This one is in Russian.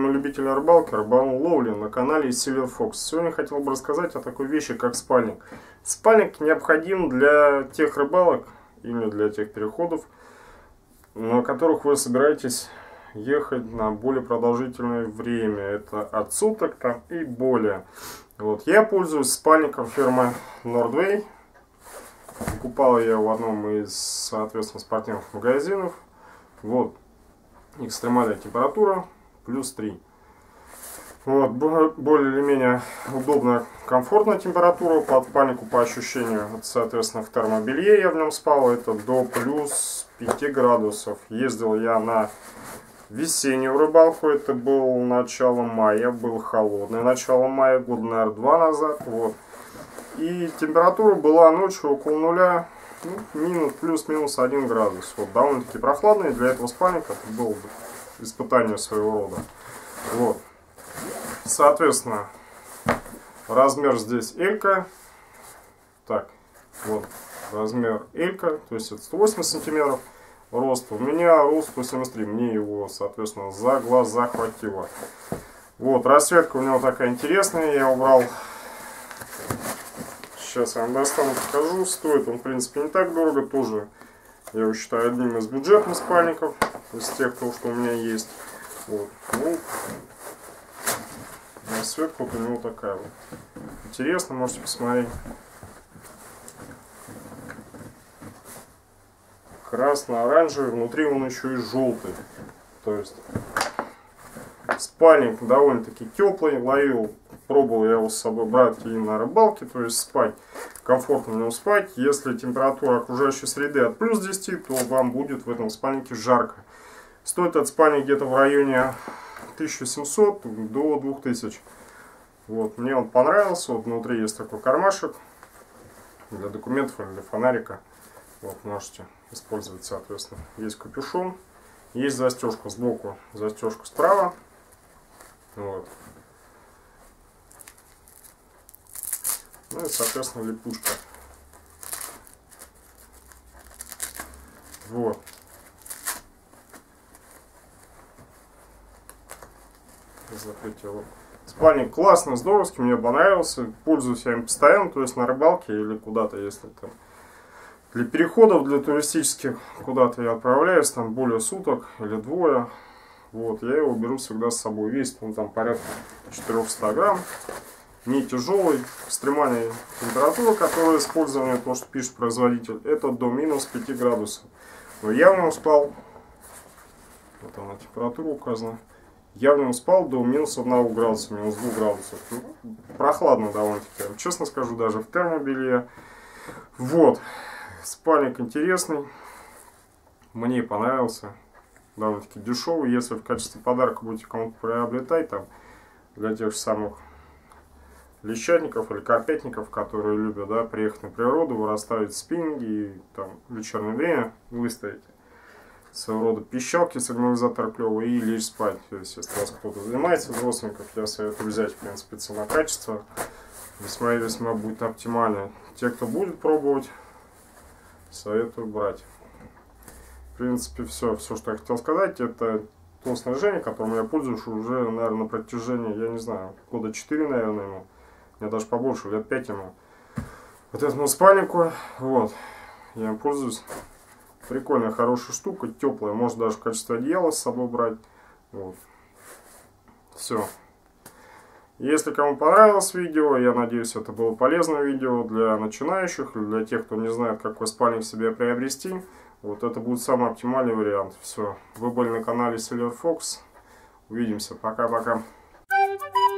вами любитель рыбалки, рыболовли на канале Silver Fox. Сегодня хотел бы рассказать о такой вещи, как спальник. Спальник необходим для тех рыбалок или для тех переходов, на которых вы собираетесь ехать на более продолжительное время. Это от суток там и более. Вот. Я пользуюсь спальником фирмы Nordway. Покупал я в одном из, соответственно, спортивных магазинов. Вот. Экстремальная температура +3. Вот. Более или менее удобная, комфортная температура. По спальнику, по ощущению, соответственно, в термобелье я в нем спал. Это до +5 градусов. Ездил я на весеннюю рыбалку. Это был начало мая. Был холодное начало мая. Года, наверное, 2 назад. Вот. И температура была ночью около нуля, плюс-минус 1 градус. Вот, довольно-таки прохладный. Для этого спальника это было испытание своего рода. Вот. Соответственно, размер здесь L-ка. Так, вот, размер L-ка, то есть это 180 сантиметров. Рост. У меня рост 173. Мне его, соответственно, за глаз захватило. Вот, расцветка у него такая интересная. Я убрал. Сейчас я вам достану, покажу. Стоит он, в принципе, не так дорого. Тоже, я его считаю, одним из бюджетных спальников. Из тех, что у меня есть. Вот. Ну, расцветка вот у него такая вот. Интересно, можете посмотреть. Красно-оранжевый. Внутри он еще и желтый. То есть, спальник довольно-таки теплый. Пробовал я его с собой брать и на рыбалке, то есть спать, комфортно в нем спать. Если температура окружающей среды от +10, то вам будет в этом спальнике жарко. Стоит этот спальник где-то в районе 1700 до 2000. Вот, мне он понравился. Вот внутри есть такой кармашек для документов или для фонарика. Вот, можете использовать, соответственно. Есть капюшон, есть застежка сбоку, застежка справа. Вот. Ну и, соответственно, липучка. Вот. Закрыть его. Спальник классный, здоровский, мне понравился. Пользуюсь я им постоянно, то есть на рыбалке или куда-то, если там для переходов, для туристических, куда-то я отправляюсь, там более суток или двое. Вот, я его беру всегда с собой. Весит он там порядка 400 грамм. Не тяжелый, экстремальная температура, которая использована, то, что пишет производитель, это до -5 градусов. Но я в нем спал, вот она температура указана, я в нем спал до -1 градуса, -2 градусов. Ну, прохладно довольно-таки, честно скажу, даже в термобелье. Вот, спальник интересный, мне понравился, довольно-таки дешевый. Если в качестве подарка будете кому-то приобретать, там, для тех же самых лещатников или карпетников, которые любят, да, приехать на природу, вы расставите спиннинги и там в вечернее время выставите своего рода пищалки, сигнализатор клевый, и лечь спать. То есть, если у вас кто-то занимается из родственников, я советую взять, в принципе, цена-качество. Весьма и весьма будет оптимально. Те, кто будет пробовать, советую брать. В принципе, все, что я хотел сказать, это то снаряжение, которым я пользуюсь уже, наверное, на протяжении, я не знаю, года 4, наверное, ему. Мне даже побольше, лет 5 ему. Вот этому спальнику, вот, я им пользуюсь. Прикольная, хорошая штука, теплая. Можно даже в качестве одеяла с собой брать. Вот. Все. Если кому понравилось видео, я надеюсь, это было полезное видео для начинающих, или для тех, кто не знает, какой спальник себе приобрести. Вот это будет самый оптимальный вариант. Все. Вы были на канале Silver Fox. Увидимся. Пока-пока.